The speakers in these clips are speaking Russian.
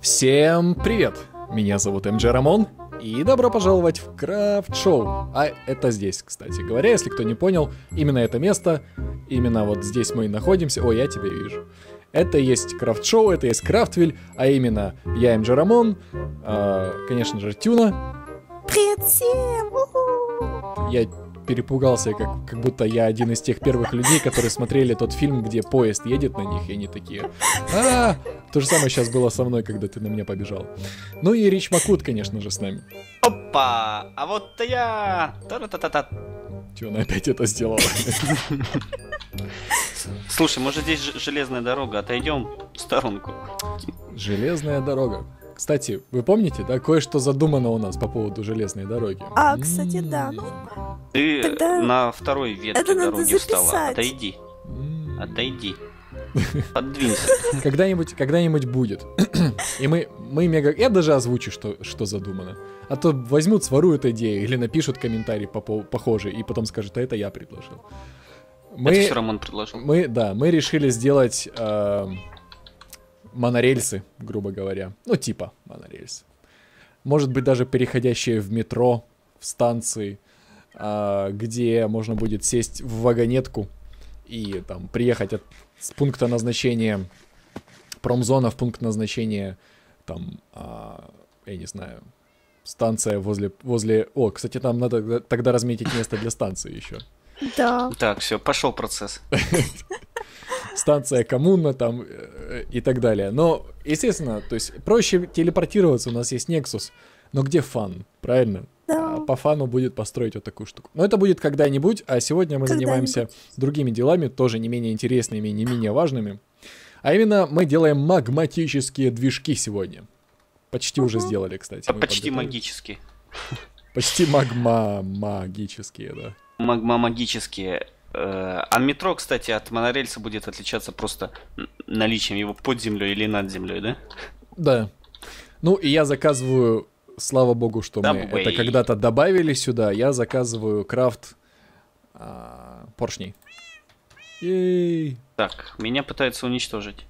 Всем привет! Меня зовут МJ Рамон, и добро пожаловать в Крафт Шоу. А это здесь, кстати говоря, если кто не понял, именно это место, именно вот здесь мы и находимся. Ой, я тебя вижу. Это и есть Крафт Шоу, это и есть Крафтвиль, а именно я МJ Рамон, конечно же, Тюна. Привет всем! У-ху! Я перепугался, как будто я один из тех первых людей, которые смотрели тот фильм, где поезд едет на них, и они такие: То же самое сейчас было со мной, когда ты на меня побежал. Ну и Рич Макут, конечно же, с нами. Опа! А вот и я! Та-та-та-та. Чего она опять это сделала? Слушай, может здесь железная дорога, отойдем в сторонку. Железная дорога. Кстати, вы помните, да, кое-что задумано у нас по поводу железной дороги? Кстати, да. Ты Тогда на второй ветке это надо дороги встала. записать. Отойди. Отойди. Подвинься. Когда-нибудь будет. И мы мега... Я даже озвучу, что задумано. А то возьмут, своруют идею или напишут комментарий похожий, и потом скажут: а это я предложил. Это все Рамон предложил. Мы решили сделать монорельсы, грубо говоря. Ну, типа монорельсы. Может быть, даже переходящие в метро, в станции, где можно будет сесть в вагонетку и там приехать с пункта назначения промзона в пункт назначения, там, я не знаю, станция возле... О, кстати, там надо тогда разметить место для станции еще. Да. Так, все, пошел процесс. Станция коммуна там и так далее. Но, естественно, то есть проще телепортироваться, у нас есть Nexus. Но где фан, правильно? Да. По фану будет построить вот такую штуку. Но это будет когда-нибудь, а сегодня мы занимаемся другими делами, тоже не менее интересными, не менее важными. А именно мы делаем магматические движки сегодня. Почти уже сделали, кстати. Почти магические. Почти магмагические, да. Магмагические. А метро, кстати, от монорельса будет отличаться просто наличием его под землей или над землей, да? Да. Ну и я заказываю, слава богу, что мы это когда-то добавили сюда, я заказываю крафт поршней. Ей. Так, меня пытаются уничтожить.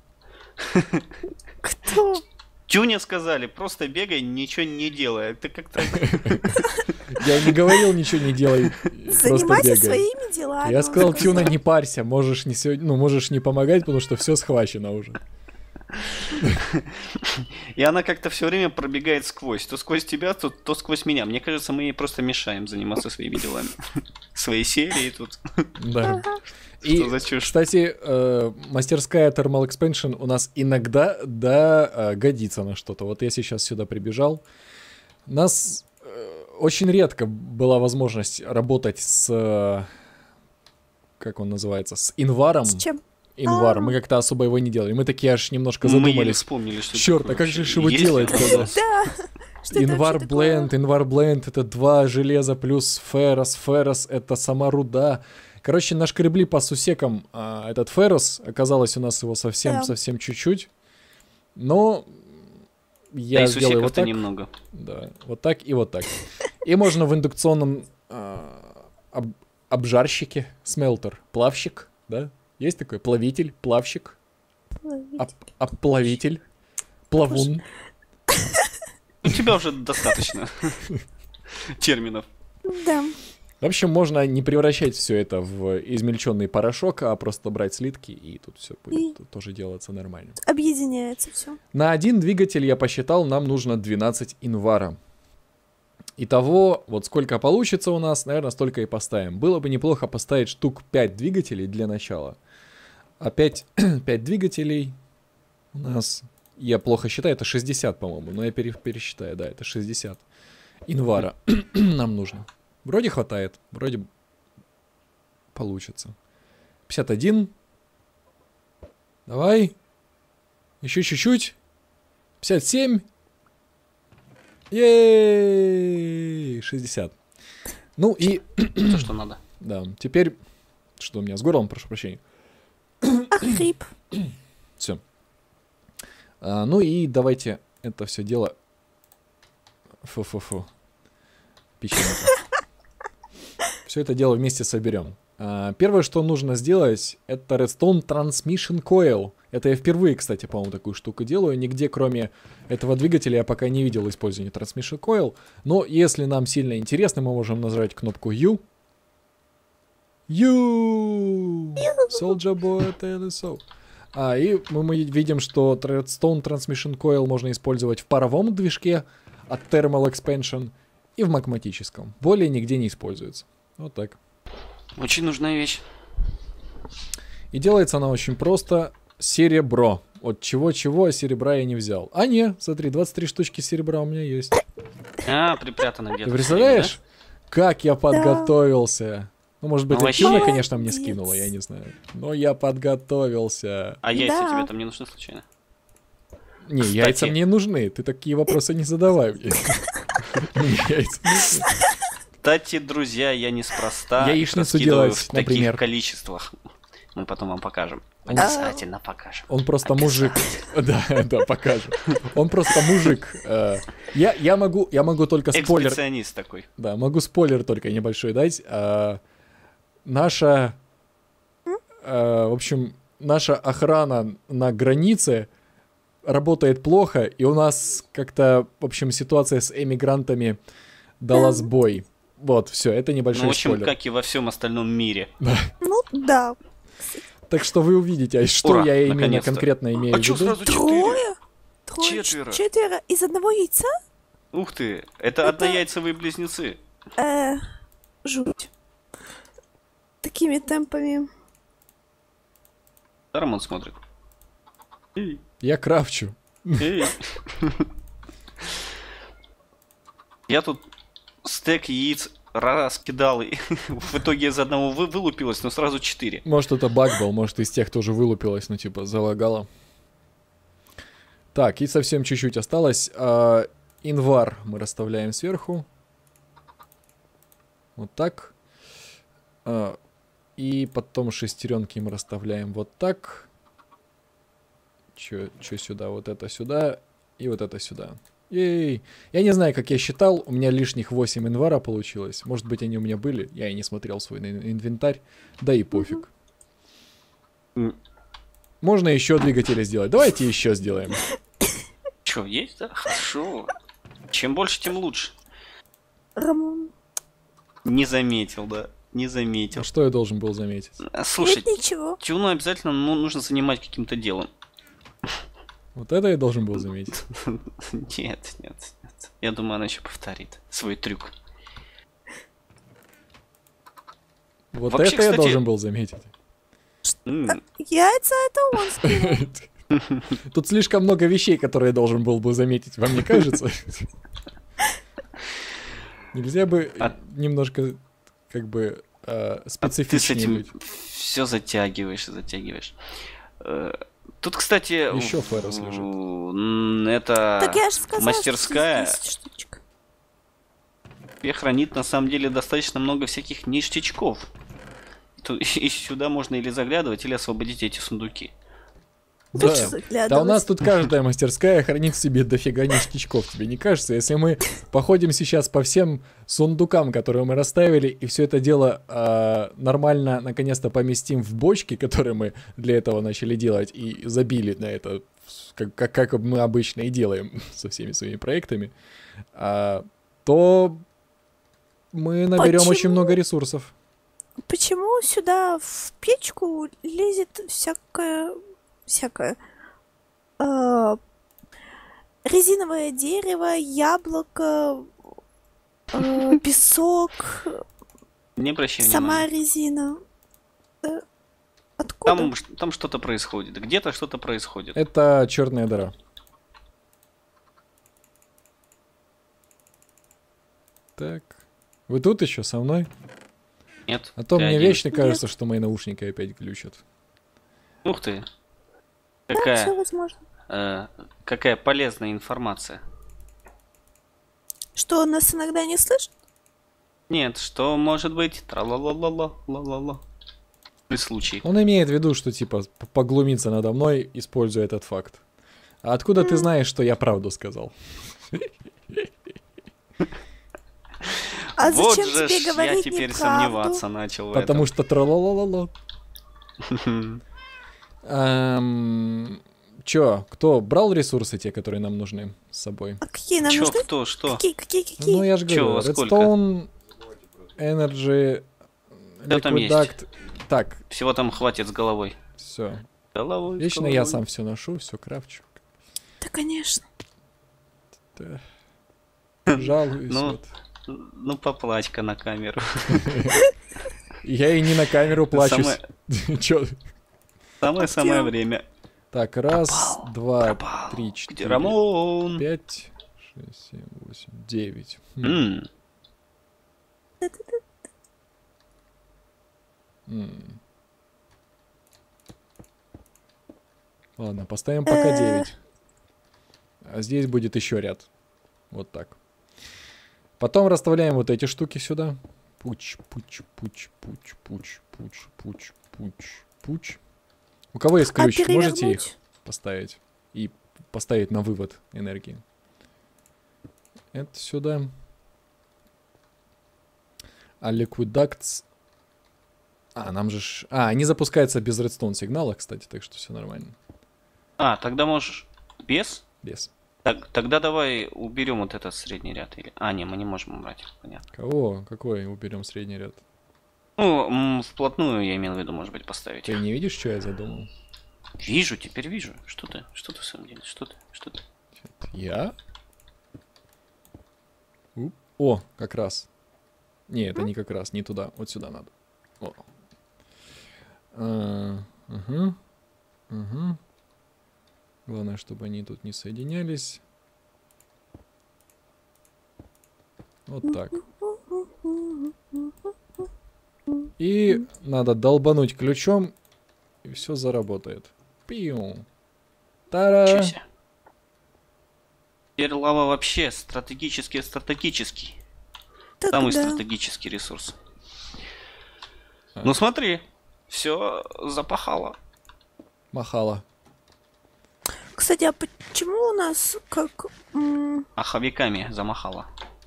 Кто? Тюне сказали, просто бегай, ничего не делай. Ты как-то... Я не говорил, ничего не делай, Занимайся своими делами. Я сказал: Тюна, не парься, можешь не помогать, потому что все схвачено уже. И она как-то все время пробегает сквозь. То сквозь тебя, то сквозь меня. Мне кажется, мы ей просто мешаем заниматься своими делами. Своей серией тут. Да. И, кстати, мастерская Thermal Expansion у нас иногда, да, годится на что-то. Вот я сейчас сюда прибежал. У нас очень редко была возможность работать с... Как он называется? С инваром. С чем? Инвар. Мы как-то особо его не делали. Мы такие аж немножко задумались. Мы вспомнили, что черт, а как же его делать? Да. Инвар бленд, это 2 железа плюс феррос. Феррос — это сама руда. Короче, нашкребли по сусекам этот феррос. Оказалось, у нас его совсем чуть-чуть. Но я сделаю вот так. Немного. Да, вот так и вот так. И можно в индукционном обжарщике, смелтер, плавщик, да? Есть такой плавитель, плавщик, плавитель, плавун. У тебя уже достаточно терминов. Да. В общем, можно не превращать все это в измельченный порошок, а просто брать слитки, и тут все будет тоже делаться нормально. Объединяется все. На один двигатель, я посчитал, нам нужно 12 инвара. Итого, вот сколько получится у нас, наверное, столько и поставим. Было бы неплохо поставить штук 5 двигателей для начала. А 5 двигателей у нас, я плохо считаю, это 60, по-моему, но я пересчитаю, да, это 60 инвара нам нужно. Вроде хватает, вроде получится. 51. Давай. Еще чуть-чуть. 57. Ей! 60. Ну и... То, что надо. Да, теперь... Что у меня с горлом, прошу прощения. Хрип. Все. Ну и давайте это все дело... Фу-фу-фу. Песчинка. Все это дело вместе соберем. Первое, что нужно сделать, это Redstone Transmission Coil. Это я впервые, кстати, по-моему, такую штуку делаю. Нигде, кроме этого двигателя, я пока не видел использования Transmission Coil. Но если нам сильно интересно, мы можем нажать кнопку U. U! Soldier Boy TLSO. И мы видим, что Threadstone Transmission Coil можно использовать в паровом движке от Thermal Expansion и в магматическом. Более нигде не используется. Вот так. Очень нужная вещь. И делается она очень просто. Серебро. От чего-чего, а серебра я не взял. А не, смотри, 23 штучки серебра у меня есть. Припрятано где-то. Ты представляешь, как я подготовился? Ну, может быть, Ну, активно, вообще- конечно, мне Молодец. скинула, я не знаю. Но я подготовился. А яйца Да. тебе там не нужны случайно? Не, Кстати. яйца мне нужны. Ты такие вопросы не задавай мне. Мне яйца нужны. Кстати, друзья, я неспроста Яичницу раскидываю делать, в таких например. количествах. Мы потом вам покажем. А. Обязательно покажем. Он просто мужик. Да, покажем. Он просто мужик. Я могу только спойлер. Экспедиционист такой. Да, могу спойлер только небольшой дать. Наша, в общем, наша охрана на границе работает плохо, и у нас как-то, в общем, ситуация с эмигрантами дала сбой. Вот, все, это Ну, в небольшой общем, спойлер. как и во всем остальном мире. Ну, да. Так что вы увидите, что Ура, я именно наконец-то. конкретно имею А в чё виду. сразу 4? Трое? Трое? Четверо. Четверо из одного яйца? Ух ты, это однояйцевые близнецы. Жуть. Такими темпами. Даром он смотрит. Эй, Я крафчу. эй. Я тут стек яиц раскидал, и в итоге из одного вылупилось, но сразу 4. Может, это баг был, может, из тех тоже вылупилось, ну, типа, залагало. Так, и совсем чуть-чуть осталось. Инвар мы расставляем сверху. Вот так. И потом шестеренки мы расставляем вот так. Чё сюда? Вот это сюда. И вот это сюда. Ей! Я не знаю, как я считал, у меня лишних 8 инвара получилось. Может быть, они у меня были. Я и не смотрел свой инвентарь. Да и пофиг. Можно еще двигатели сделать. Давайте еще сделаем. Чё, есть, да? Хорошо. Чем больше, тем лучше. Рамон. Не заметил, да. Не заметил. А что я должен был заметить? Слушай, Нет ничего. Тюну обязательно нужно занимать каким-то делом. Вот это я должен был заметить. Нет. Я думаю, она еще повторит свой трюк. Вот Вообще, это я кстати- должен был заметить. Яйца это он скинул. Тут слишком много вещей, которые я должен был бы заметить, вам не кажется? Нельзя бы немножко, как бы, Ты с специфичнее этим быть? все затягиваешь. Тут, кстати, Еще Феррес это Так я же сказала, мастерская что здесь 10 штучек. хранит на самом деле достаточно много всяких ништячков. И сюда можно или заглядывать, или освободить эти сундуки. Да. Лучше Да, у заглядывать. нас тут каждая мастерская хранит в себе дофига ништячков, тебе не кажется? Если мы походим сейчас по всем сундукам, которые мы расставили, и все это дело нормально, наконец-то поместим в бочки, которые мы для этого начали делать, и забили на это, как мы обычно и делаем со всеми своими проектами, то мы наберем Почему? очень много ресурсов. Почему сюда в печку лезет всякое резиновое дерево, яблоко, песок, Не обращай сама внимания. резина. Откуда? Там что-то происходит. Где-то что-то происходит. Это черная дыра. Так. Вы тут еще со мной? Нет. А то ты мне один. вечно кажется, что мои наушники опять глючат. Ух ты. Да, все Какая, возможно. какая полезная информация. Что, нас иногда не слышат? Нет, что может быть? Тра-ла-ла-ла-ла-ла-ла-ла. При случае. Он имеет в виду, что типа поглумиться надо мной, используя этот факт. А откуда ты знаешь, что я правду сказал? А Вот зачем же тебе ж я говорить теперь неправду? сомневаться начал в Потому этом. что тра-ла-ла-ла-ла. Чё, кто брал ресурсы те, которые нам нужны с собой? А какие нам Чё, нужны? кто, что? Какие? Ну, я же Чё, говорю, сколько? Redstone, Energy, Всё там Liquid есть. Duct. Так, Всего там хватит с головой. все. Головой. с Вечно я головой. сам все ношу, все крафчу. Да, конечно. Да. Жалуюсь. Ну. Вот. Ну, поплачь-ка на камеру. Я и не на камеру плачусь. Самое- Чё? Самое время. Так, раз, два, Пропал. три, Где четыре, Рамон? 5, 6, 7, 8, 9. М, Ладно, поставим пока 9. А здесь будет еще ряд. Вот так. Потом расставляем вот эти штуки сюда. Пуч, пуч, пуч, пуч, пуч, пуч, пуч, пуч, пуч. У кого есть ключ, можете их перевернуть? поставить? И поставить на вывод энергии. Это сюда. А Liquid Ducts... нам же... они запускаются без редстоун сигнала, кстати, так что все нормально. тогда можешь без? Без. Тогда давай уберем вот этот средний ряд. Не, мы не можем убрать. Понятно. Кого? Какой уберем средний ряд? Ну, вплотную я имел в виду, может быть, поставить. Ты не видишь, что я задумал? Вижу, теперь вижу. Что ты? Что ты в самом деле? Что ты? Я? О, как раз. Не, это не как раз, не туда. Вот сюда надо. Угу. Главное, чтобы они тут не соединялись. Вот так. И надо долбануть ключом, и все заработает. Пиу. Тара. Ничего себе. Теперь лава вообще стратегический. Так, Самый да. стратегический ресурс. Ну смотри, все запахало. Махала. Кстати, а почему у нас как Маховиками замахало.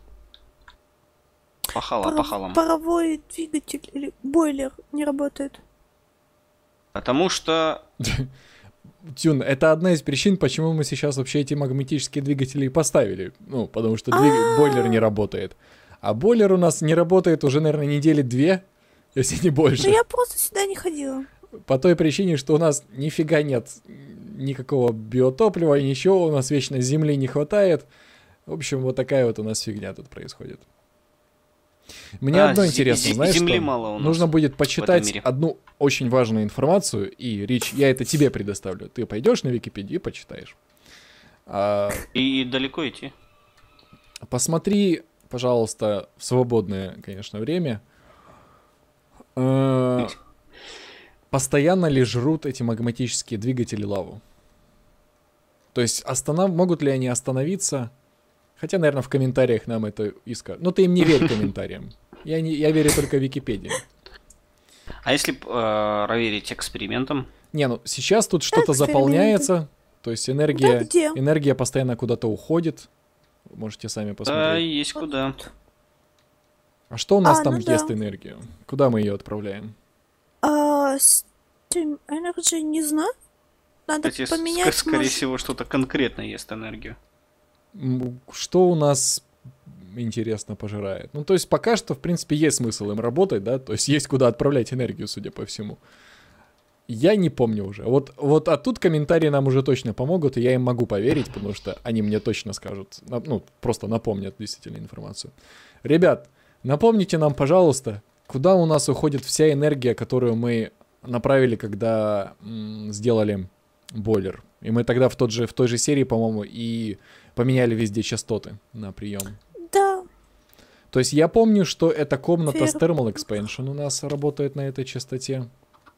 Пахалом. паровой двигатель или бойлер не работает? Потому что... Тюн, это одна из причин, почему мы сейчас вообще эти магматические двигатели и поставили. Ну, потому что бойлер не работает. А бойлер у нас не работает уже, наверное, недели 2, если не больше. Ну я просто сюда не ходила. По той причине, что у нас нифига нет никакого биотоплива, ничего, у нас вечно земли не хватает. В общем, вот такая вот у нас фигня тут происходит. Мне одно интересно, знаешь земли что? мало у нас Нужно будет в этом почитать мире. одну очень важную информацию, и, Рич, я это тебе предоставлю. Ты пойдешь на Википедию и почитаешь. И далеко идти. Посмотри, пожалуйста, в свободное, конечно, время. Постоянно ли жрут эти магматические двигатели лаву? То есть могут ли они остановиться? Хотя, наверное, в комментариях нам это и скажут. Но ты им не верь комментариям. Я верю только Википедии. А если проверить экспериментом? Не, ну сейчас тут что-то Эксперименты. заполняется. То есть Да где? энергия постоянно куда-то уходит. Можете сами Да, посмотреть. есть куда. А что у нас там ну да. ест энергию? Куда мы ее отправляем? Steam Energy не знаю. Надо Кстати, поменять. скорее может. всего, что-то конкретно ест энергию. Что у нас, интересно, пожирает? Ну, то есть пока что, в принципе, есть смысл им работать, да? То есть есть куда отправлять энергию, судя по всему. Я не помню уже. А тут комментарии нам уже точно помогут, и я им могу поверить, потому что они мне точно скажут, ну, просто напомнят действительно информацию. Ребят, напомните нам, пожалуйста, куда у нас уходит вся энергия, которую мы направили, когда сделали бойлер. И мы тогда в той же серии, по-моему, и поменяли везде частоты на прием. Да. То есть я помню, что эта комната с Фер. Thermal Expansion у нас работает на этой частоте.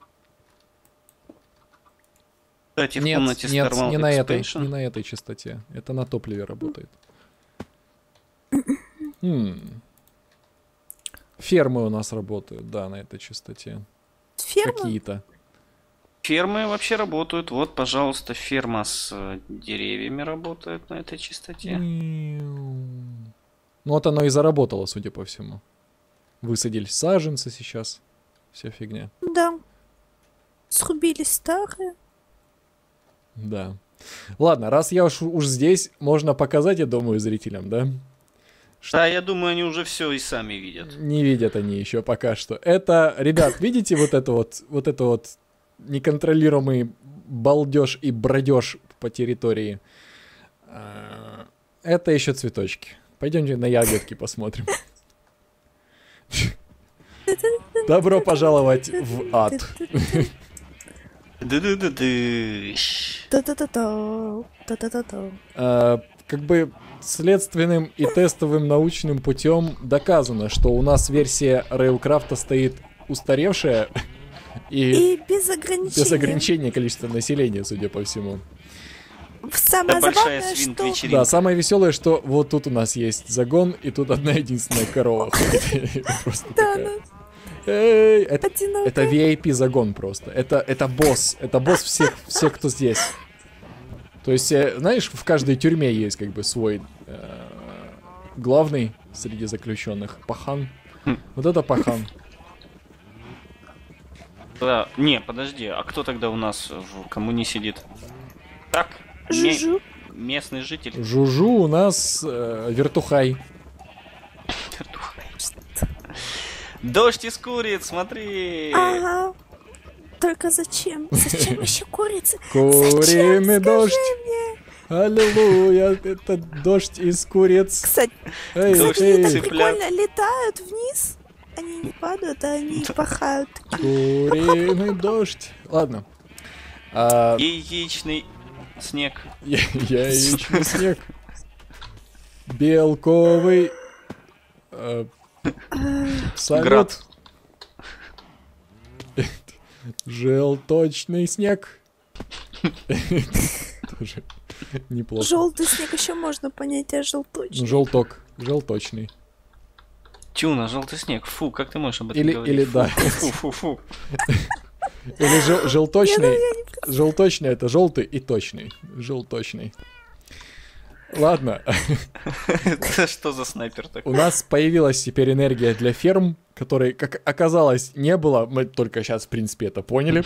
Кстати, в Нет, комнате с нет, Thermal не на Expansion не на этой частоте. Это на топливе работает. Фермы у нас работают, да, на этой частоте. Ферма? Какие-то. фермы вообще работают. Вот, пожалуйста, ферма с деревьями работает на этой частоте. Ну вот оно и заработало, судя по всему. Высадились саженцы сейчас. Вся фигня. Да. Срубили старые. Да. Ладно, раз я уж здесь, можно показать, я думаю, зрителям, да? Да, я думаю, они уже все и сами видят. Не видят они еще пока что. Это, ребят, видите вот это вот неконтролируемый балдеж и бродеж по территории? Это еще цветочки. Пойдемте на ягодки посмотрим. Добро пожаловать в ад. Как бы следственным и тестовым научным путем доказано, что у нас версия Рейлкрафта стоит устаревшая И без ограничения количества населения, судя по всему. Самое большая забавное, что... свинг-вечеринка. Да, самое веселое, что вот тут у нас есть загон, и тут одна единственная корова ходит. Просто Да, такая. Эй, это одинокая. VIP загон просто. Это босс. Это босс всех, кто здесь. То есть, знаешь, в каждой тюрьме есть как бы свой главный среди заключенных. Пахан. Вот это пахан. Да, не, подожди, а кто тогда у нас в коммуне сидит? Так, Жужу. местный житель. Жужу у нас вертухай. Дождь из куриц, смотри! Ага. Только зачем? Зачем еще курицы? Куриный Зачем? дождь. Скажи мне. Аллилуйя, это дождь из куриц. Кстати, Эй, Дождь они так эй, цыплят. прикольно летают вниз. Они не падают, а они пахают. куриный дождь. Ладно. Яичный снег. Яичный снег. Белковый салют. Град. Желточный снег. Тоже неплохо. Желтый снег еще можно понять, а желточный. Желток. Желточный. Тюна, желтый снег. Фу, как ты можешь об этом Или говорить? да. Фу. Или желточный. Желточный это желтый и точный. Желточный. Ладно. Это что за снайпер такой? У нас появилась теперь энергия для ферм, которой, как оказалось, не было. Мы только сейчас, в принципе, это поняли.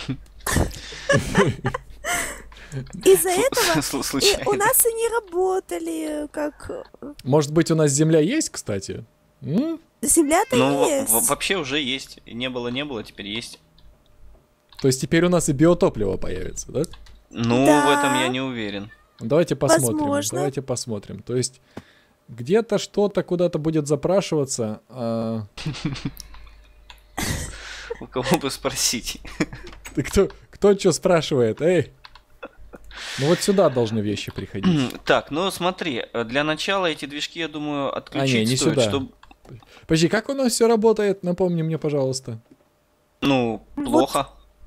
Из-за этого и Случайно. у нас и не работали, как... Может быть, у нас земля есть, кстати? Земля-то Ну, есть. вообще уже есть. Не было, теперь есть. То есть теперь у нас и биотопливо появится, да? Ну, Да. в этом я не уверен. Давайте посмотрим. Возможно. Давайте посмотрим. То есть где-то что-то куда-то будет запрашиваться. У кого бы спросить? Ты кто что спрашивает? Эй! Ну вот сюда должны вещи приходить. Так, ну смотри, для начала эти движки, я думаю, отключить не стоит, сюда. чтобы... Подожди, как у нас все работает? Напомни мне, пожалуйста. Ну, плохо.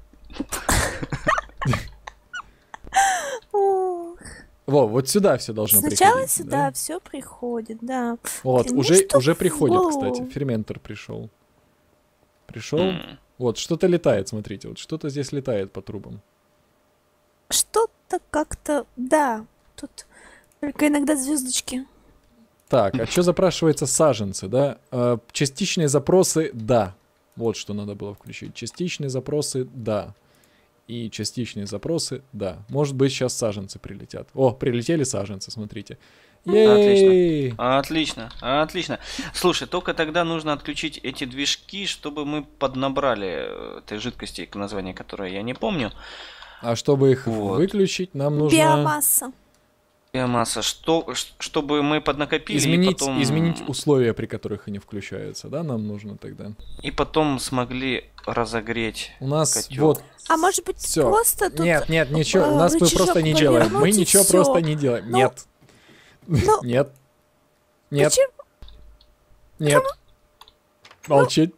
Ох. Вот сюда все должно Сначала приходить. сюда да? все приходит, да. Вот, Блин, ну уже что приходит, в кстати. голову? Ферментор пришел. Пришел. Вот, что-то летает, смотрите. Вот что-то здесь летает по трубам. Что-то как-то, да, тут только иногда звездочки. Так, а что запрашивается саженцы, да? Частичные запросы, да. Вот что надо было включить. Частичные запросы, да. И частичные запросы, да. Может быть, сейчас саженцы прилетят. О, прилетели саженцы, смотрите. Ей! Отлично. Слушай, только тогда нужно отключить эти движки, чтобы мы поднабрали этой жидкости, название которой я не помню. А чтобы их Вот. выключить, нам нужно Биомасса. Биомасса, чтобы мы поднакопили изменить условия, при которых они включаются, да, нам нужно тогда. и потом смогли разогреть. У нас котел. вот А может быть, все. просто тут... Нет, ничего, у нас мы рычажок просто не делаем. Мы повернуть и ничего всё. просто не делаем. Ну, Нет. ну, Нет. Нет. Почему? Нет. Молчи.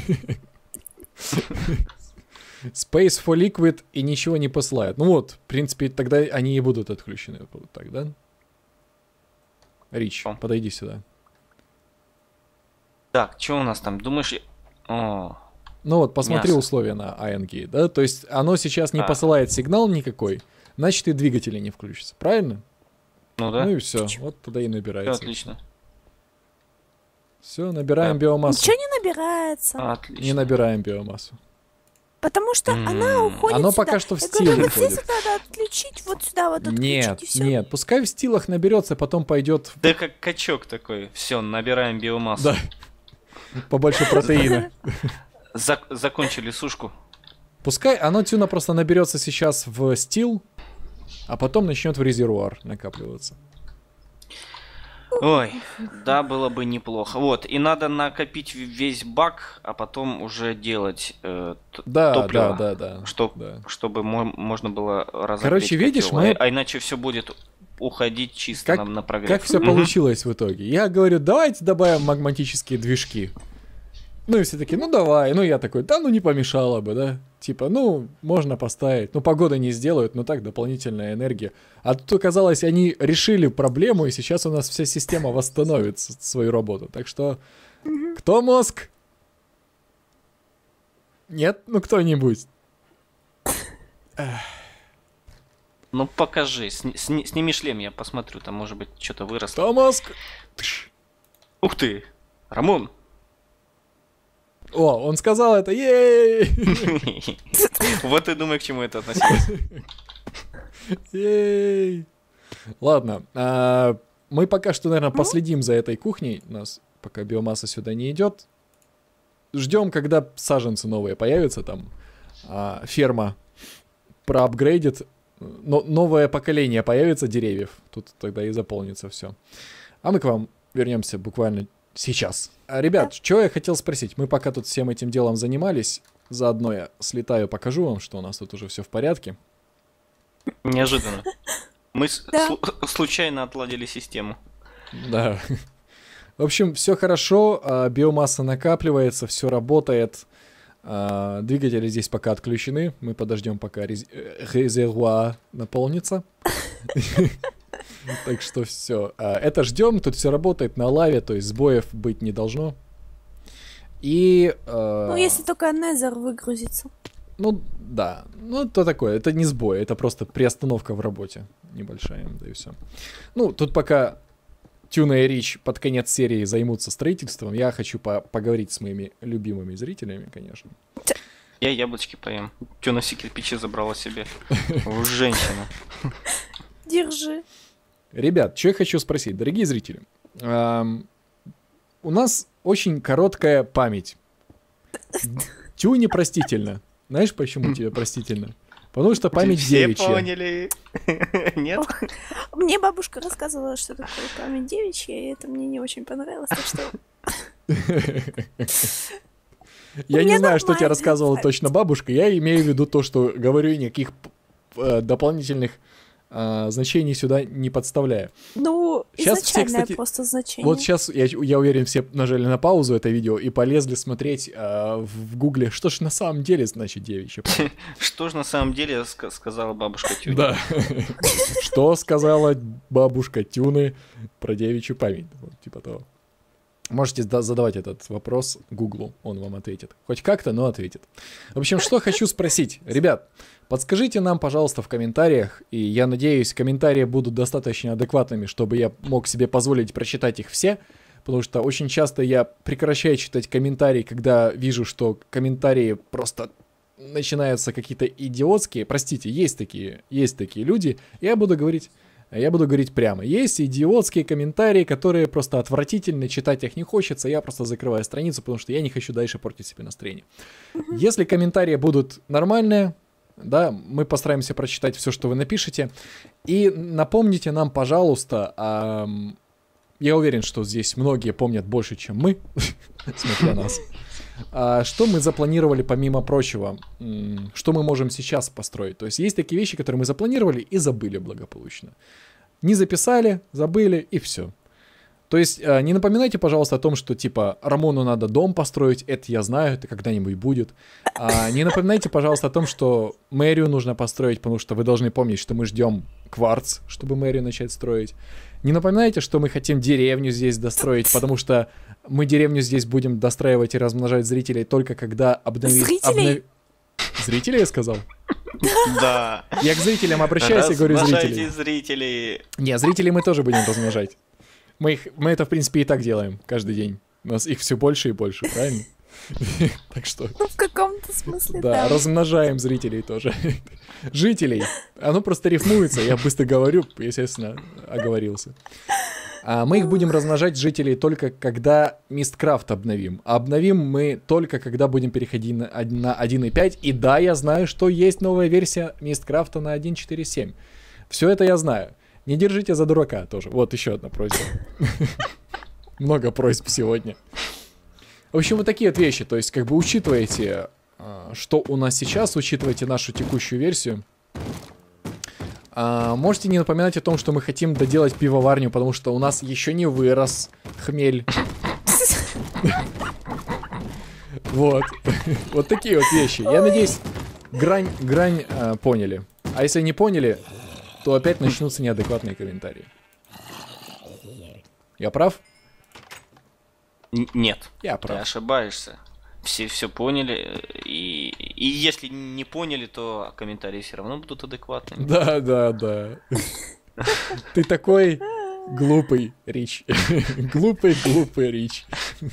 Space for Liquid и ничего не посылает. Ну вот, в принципе, тогда они и будут отключены. Вот так, да? Рич, О. подойди сюда. Так, что у нас там? Думаешь... О, Ну вот, посмотри Мясо. условия на ING, да? То есть оно сейчас не А. посылает сигнал никакой, значит и двигатели не включатся, правильно? ну да, Ну и все, вот тогда и всё набирается. отлично. Все, набираем Да. биомассу. Ничего не набирается. Отлично. Не набираем биомассу. Потому что она уходит Оно сюда. пока что в Я стил говорю, вот здесь уходит. вот надо отключить, вот сюда вот отключить, Нет, и все. нет, пускай в стилах наберется, потом пойдет Да как качок такой. Все, набираем биомассу. да, побольше протеина. Закончили сушку. Пускай оно тюна просто наберется сейчас в стил, а потом начнет в резервуар накапливаться. Ой, да, было бы неплохо. Вот, и надо накопить весь бак, а потом уже делать Да, топливо, да. чтобы можно было разогреть. Короче, видишь, котел. мы- А иначе все будет уходить чисто Как- на прогрев. Как все Мгм. получилось в итоге? Я говорю, давайте добавим магматические движки. Ну и все таки, ну давай. Ну я такой, да ну не помешало бы, да? Типа, ну можно поставить. Ну погода не сделают, но так дополнительная энергия. А тут оказалось, они решили проблему, и сейчас у нас вся система восстановит свою работу. Так что, кто мозг? Нет? Ну кто-нибудь. Ну покажи, сними шлем, я посмотрю, там может быть что-то выросло. Кто мозг? Ух ты, Рамон! О, он сказал это, ей! Вот и думаю, к чему это относилось. Ей! Ладно, мы пока что, наверное, последим за этой кухней. У нас пока биомасса сюда не идет. Ждем, когда саженцы новые появятся там. Ферма проапгрейдит. Новое поколение появится деревьев. Тут тогда и заполнится все. А мы к вам вернемся буквально сейчас. Ребят, что я хотел спросить? Мы пока тут всем этим делом занимались. Заодно я слетаю, покажу вам, что у нас тут уже все в порядке. Неожиданно. Мы Да. случайно отладили систему. Да. В общем, все хорошо, биомасса накапливается, все работает. Двигатели здесь пока отключены. Мы подождем, пока резервуар наполнится. Так что все. Это ждем, тут все работает на лаве, то есть сбоев быть не должно. И... Ну, если только Незер выгрузится. Ну, да. Ну, то такое. Это не сбой, это просто приостановка в работе небольшая, да и все. Ну, тут пока Тюна и Рич под конец серии займутся строительством, я хочу поговорить с моими любимыми зрителями, конечно. Я яблочки поем. Тёна все кирпичи забрала себе. Женщина. Держи. Ребят, что я хочу спросить, дорогие зрители. У нас очень короткая память. Тюне простительно. Знаешь, почему тебе простительно? Потому что память Все девичья. поняли. Нет? Мне бабушка рассказывала, что такое память девичья, и это мне не очень понравилось, так что... Я не меня знаю, что тебе нормально, рассказывала кстати. точно бабушка. Я имею в виду то, что говорю, никаких дополнительных значений сюда не подставляю. Ну, Щас все, изначальное кстати, просто значение. Вот сейчас, я уверен, все нажали на паузу это видео и полезли смотреть в гугле, что ж на самом деле значит девичья память. Что же на самом деле сказала бабушка Тюня? Да. Что сказала бабушка Тюны про девичью память? Вот, типа того. Можете задавать этот вопрос Гуглу, он вам ответит. Хоть как-то, но ответит. В общем, что хочу спросить. Ребят, подскажите нам, пожалуйста, в комментариях, и я надеюсь, комментарии будут достаточно адекватными, чтобы я мог себе позволить прочитать их все, потому что очень часто я прекращаю читать комментарии, когда вижу, что комментарии просто начинаются какие-то идиотские. Простите, есть такие люди, я буду говорить прямо. Есть идиотские комментарии, которые просто отвратительны, читать их не хочется, я просто закрываю страницу, потому что я не хочу дальше портить себе настроение. Если комментарии будут нормальные, да, мы постараемся прочитать все, что вы напишете. И напомните нам, пожалуйста, я уверен, что здесь многие помнят больше, чем мы, смотря нас. Что мы запланировали помимо прочего? Что мы можем сейчас построить? То есть есть такие вещи, которые мы запланировали и забыли благополучно. Не записали, забыли и все. То есть не напоминайте, пожалуйста, о том, что типа Рамону надо дом построить, это я знаю, это когда-нибудь будет. Не напоминайте, пожалуйста, о том, что мэрию нужно построить, потому что вы должны помнить, что мы ждем кварц, чтобы мэрию начать строить. Не напоминайте, что мы хотим деревню здесь достроить, потому что мы деревню здесь будем достраивать и размножать зрителей только когда обновить... Зрителей? Зрителей я сказал? Да. Я к зрителям обращаюсь и говорю зрителей. Размножайте зрителей. Не, зрителей мы тоже будем размножать. Мы это, в принципе, и так делаем каждый день. У нас их все больше и больше, правильно? Так что, Ну, в каком-то смысле, да, да. размножаем зрителей тоже. Жителей. Оно просто рифмуется, я быстро говорю, естественно, оговорился. Мы их будем размножать, жителей, только когда Мисткрафт обновим. А обновим мы только когда будем переходить на 1.5. И да, я знаю, что есть новая версия Мисткрафта на 1.4.7. Все это я знаю. Не держите за дурака тоже. Вот еще одна просьба. Много просьб сегодня. В общем, вот такие вот вещи. То есть, как бы учитывайте, что у нас сейчас, учитывайте нашу текущую версию. Можете не напоминать о том, что мы хотим доделать пивоварню, потому что у нас еще не вырос хмель. Вот. Вот такие вот вещи. Я надеюсь, грань поняли. А если не поняли, то опять начнутся неадекватные комментарии. Я прав? Нет. Я Ты прав. ошибаешься. Все поняли. И если не поняли, то комментарии все равно будут адекватными. Да. Ты такой глупый, Рич. Глупый Рич.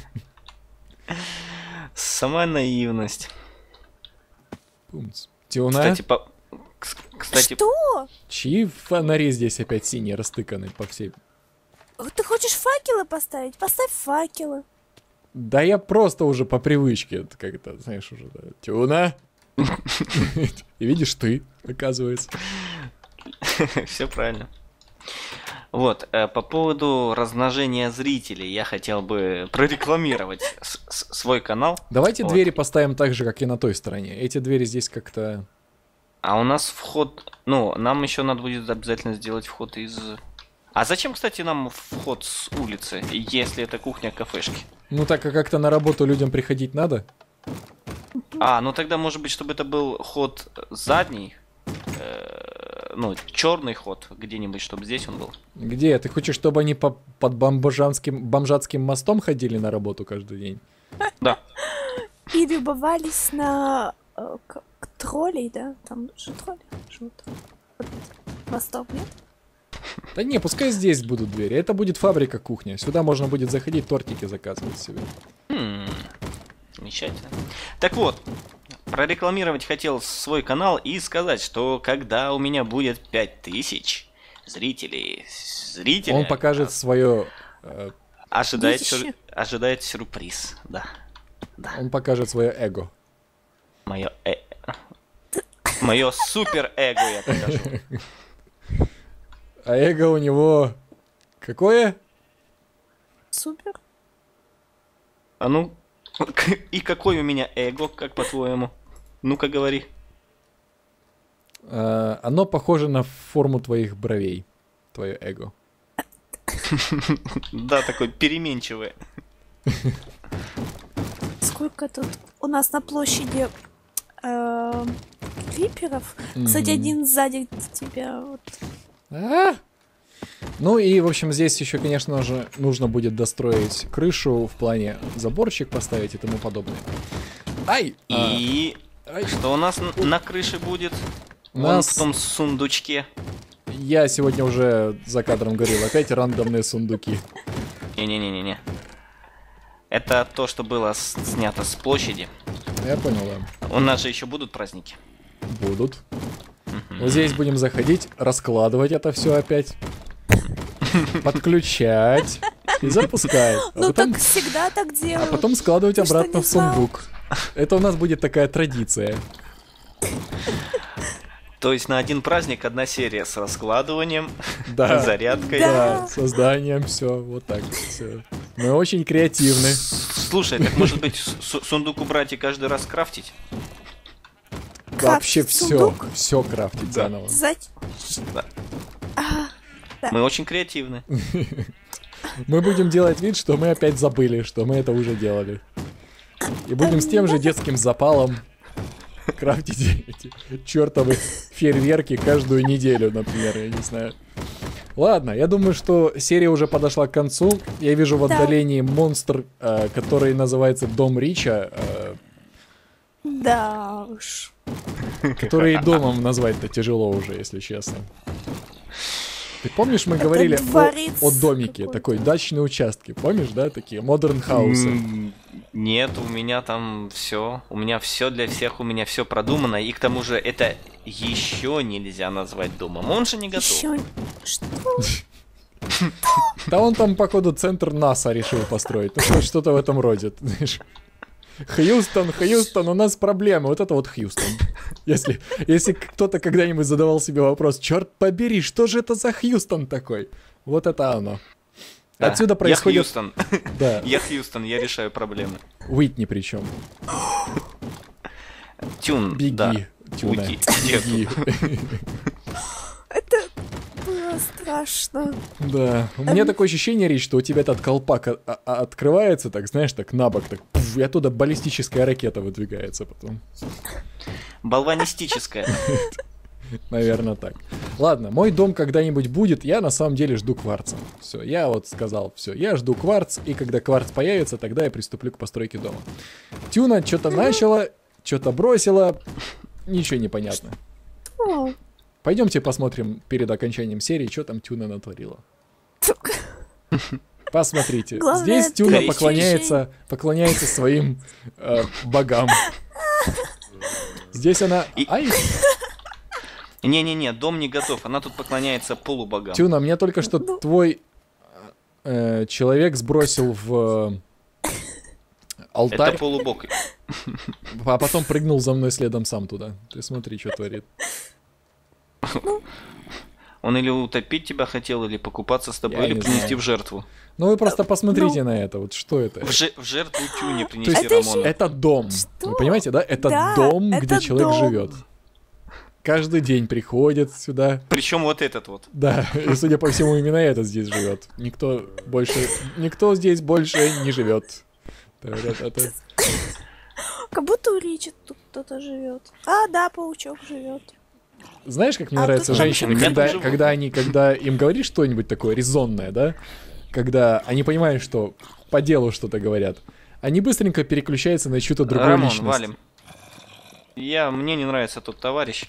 Сама наивность. Пумц. Тиуна, Кстати, Что? чьи фонари здесь опять синие растыканы по всей... Ты хочешь факелы поставить? Поставь факелы. Да я просто уже по привычке, как-то, знаешь, уже, да. Тиуна. И видишь ты, оказывается. все правильно. Вот, по поводу размножения зрителей, я хотел бы прорекламировать свой канал. Давайте Вот. двери поставим так же, как и на той стороне. Эти двери здесь как-то... А у нас вход... Ну, нам еще надо будет обязательно сделать вход из... А зачем, кстати, нам вход с улицы, если это кухня кафешки? Ну так, а как-то на работу людям приходить надо? Ну тогда, может быть, чтобы это был ход задний, ну, черный ход где-нибудь, чтобы здесь он был. Где? Ты хочешь, чтобы они под бомжатским мостом ходили на работу каждый день? Да. И любовались на троллей, да? Там же тролли живут. Под мостом, нет? Да не, пускай здесь будут двери. Это будет фабрика кухня. Сюда можно будет заходить, тортики заказывать себе. Замечательно. Так вот, прорекламировать хотел свой канал и сказать, что когда у меня будет 5000 зрителей, Он покажет свое... Детище. ожидает сюрприз, да. Он покажет свое эго. Мое супер эго я покажу. А эго у него... Какое? Супер. А ну, и какой у меня эго, как по-твоему? Ну-ка говори. Оно похоже на форму твоих бровей. Твое эго. Да, такой переменчивый. Сколько тут у нас на площади криперов. Кстати, один сзади тебя. Вот. Ну и, в общем, здесь еще, конечно же, нужно будет достроить крышу в плане заборчик поставить и тому подобное. И что у нас на крыше будет? Вон в том сундучке. Я сегодня уже за кадром говорил, опять рандомные сундуки. Не-не-не-не. Это то, что было снято с площади. Я понял, да. У нас же еще будут праздники. Будут. Вот здесь будем заходить, раскладывать это все опять. Подключать и запускать. Ну так всегда так делают. А потом складывать Ты что, обратно не в знал? сундук. Это у нас будет такая традиция. То есть на один праздник одна серия с раскладыванием, Да. зарядкой. Да, созданием, все, вот так. Все. Мы очень креативны. Слушай, так может быть сундук убрать и каждый раз крафтить? Вообще Крафтить все, сундук? все крафтить Да. заново. Да. Да. Мы очень креативны. Мы будем делать вид, что мы опять забыли, что мы это уже делали. И будем с тем же детским запалом крафтить эти чертовы фейерверки каждую неделю, например, я не знаю. Ладно, я думаю, что серия уже подошла к концу. Я вижу в Да. отдалении монстр, который называется Дом Рича, Да уж. который и домом назвать-то тяжело уже, если честно. Ты помнишь, мы Это говорили дворец о домике, какой-то. такой дачные участки, помнишь, да, такие, модерн хаусы. Нет, у меня там все. У меня все для всех, у меня все продумано. И к тому же это еще нельзя назвать домом. Он же не готов. Еще... Что? Да он там, походу, центр НАСА решил построить. Ну, что-то в этом роде, знаешь. Хьюстон, у нас проблемы. Вот это вот Хьюстон. Если кто-то когда-нибудь задавал себе вопрос, черт побери, что же это за Хьюстон такой? Вот это оно. Да, Отсюда происходит... Я Хьюстон. Да. Я Хьюстон, я решаю проблемы. Уитни причем. Тюн, Беги, да. Тюна. Уйди. Беги. Это было страшно. Да. У меня такое ощущение, Рич, что у тебя этот колпак открывается, так, знаешь, так на бок, так, пуф, и оттуда баллистическая ракета выдвигается потом. Болванистическая. Наверное, так. Ладно, мой дом когда-нибудь будет, я на самом деле жду кварца. Все, я вот сказал, все, я жду кварц, и когда кварц появится, тогда я приступлю к постройке дома. Тюна что-то начала, что-то бросила, ничего не понятно. О, Пойдемте посмотрим перед окончанием серии, что там Тюна натворила. Посмотрите, Главное, здесь Тюна ты поклоняется своим богам. Здесь она... И- Ай, Не-не-не, дом не готов. Она тут поклоняется полубогам. Тюна, мне только что твой человек сбросил в алтарь, Это полубог. а потом прыгнул за мной следом сам туда. Ты смотри, что творит. Он или утопить тебя хотел, или покупаться с тобой, Я или не принести знаю. в жертву. Ну вы просто посмотрите на это, вот что это. В жертву Тюне То принести есть Это ещё- Рамона. это дом. Что? Вы понимаете, да? Это Да, дом, это где человек дом. живет. Каждый день приходит сюда. Причем вот этот вот. Да, и судя по всему, именно этот здесь живет. Никто здесь больше не живет. Та-ра-та-та. как будто у Ричи тут кто-то живет. А, да, паучок живет. Знаешь, как мне А нравятся тут женщины, там живут. когда им говоришь что-нибудь такое резонное, да? Когда они понимают, что по делу что-то говорят, они быстренько переключаются на чью-то другую Рамон, личность. валим. Мне не нравится тот товарищ.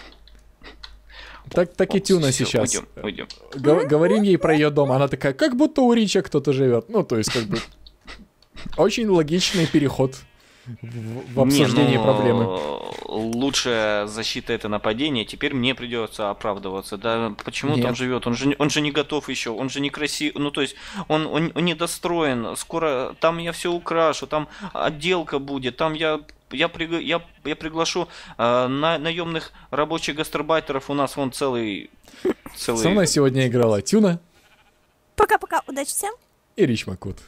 Так и Тюна Всё, сейчас. Уйдем. Говорим ей про ее дом, она такая, как будто у Рича кто-то живет. Ну, то есть, как бы, очень логичный переход в обсуждении Не, ну, проблемы. Лучшая защита — это нападение. Теперь мне придется оправдываться. Да, почему он Нет. там живет? Он же не готов еще, он же не красив. Ну, то есть, он недостроен. Скоро там я все украшу, там отделка будет, там я приглашу наемных рабочих гастарбайтеров. У нас вон целый. Со мной сегодня играла Тюна Пока-пока, удачи всем. и Рич Макут.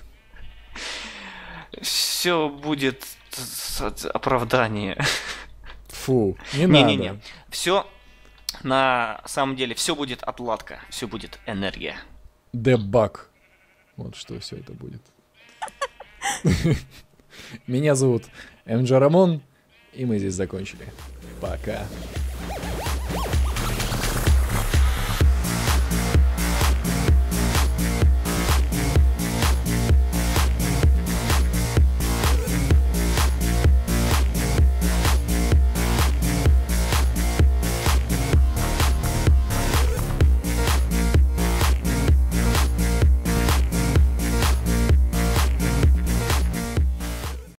Все будет оправдание. Фу, не Не-не-не. надо. Все на самом деле, все будет отладка, все будет энергия. Дебаг. Вот что все это будет. Меня зовут МJ Рамон, и мы здесь закончили. Пока.